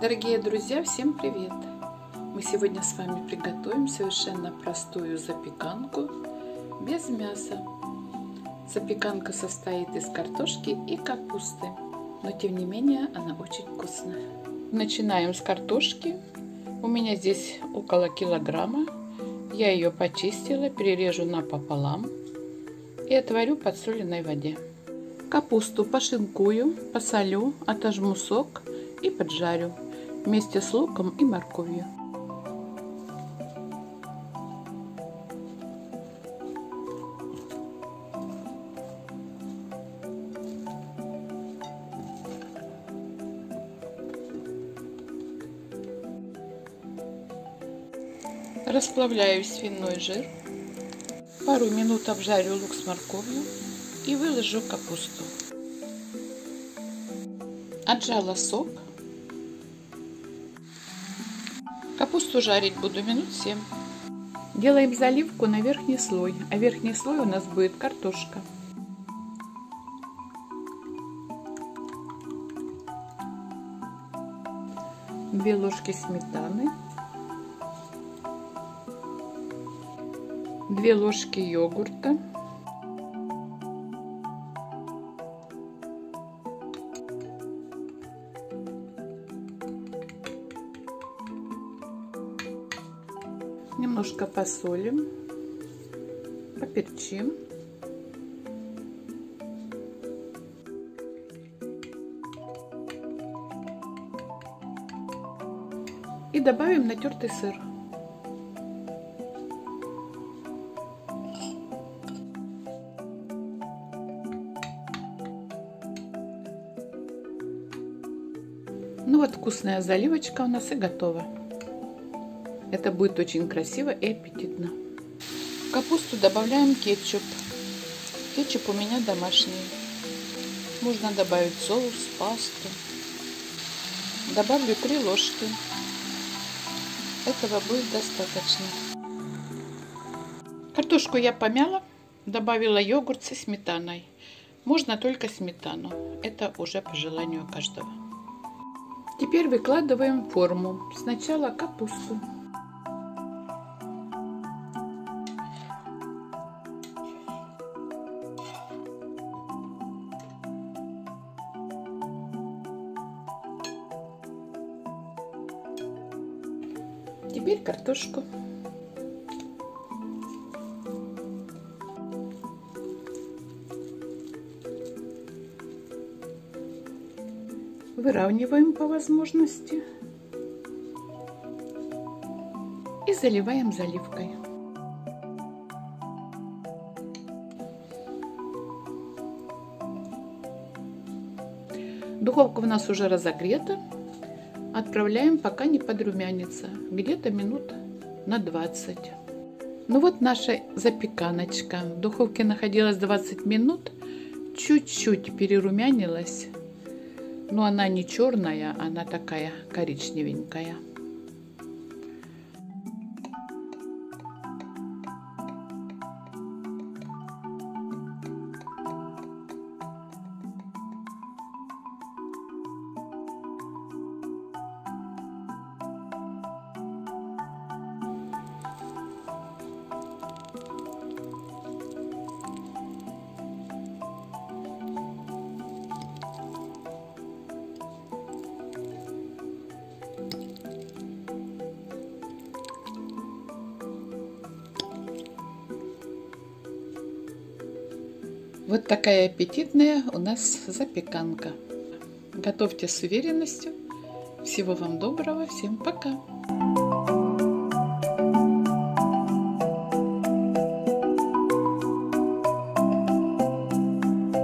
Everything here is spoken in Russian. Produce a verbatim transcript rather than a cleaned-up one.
Дорогие друзья, всем привет! Мы сегодня с вами приготовим совершенно простую запеканку без мяса. Запеканка состоит из картошки и капусты, но тем не менее она очень вкусная. Начинаем с картошки. У меня здесь около килограмма. Я ее почистила, перережу напополам и отварю в подсоленной воде. Капусту пошинкую, посолю, отожму сок и поджарю вместе с луком и морковью. Расплавляю свиной жир, пару минут обжарю лук с морковью и выложу капусту. Отжала сок. Капусту жарить буду минут семь. Делаем заливку на верхний слой, а верхний слой у нас будет картошка. Две ложки сметаны, две ложки йогурта, немножко посолим, поперчим. И добавим натертый сыр. Ну вот вкусная заливочка у нас и готова. Это будет очень красиво и аппетитно. В капусту добавляем кетчуп. Кетчуп у меня домашний. Можно добавить соус, пасту. Добавлю три ложки. Этого будет достаточно. Картошку я помяла, добавила йогурт со сметаной. Можно только сметану. Это уже по желанию каждого. Теперь выкладываем в форму. Сначала капусту. Теперь картошку. Выравниваем по возможности и заливаем заливкой. Духовка у нас уже разогрета. Отправляем, пока не подрумянится, где-то минут на двадцать. Ну вот наша запеканочка. В духовке находилась двадцать минут. Чуть-чуть перерумянилась. Но она не черная, она такая коричневенькая. Вот такая аппетитная у нас запеканка. Готовьте с уверенностью. Всего вам доброго. Всем пока.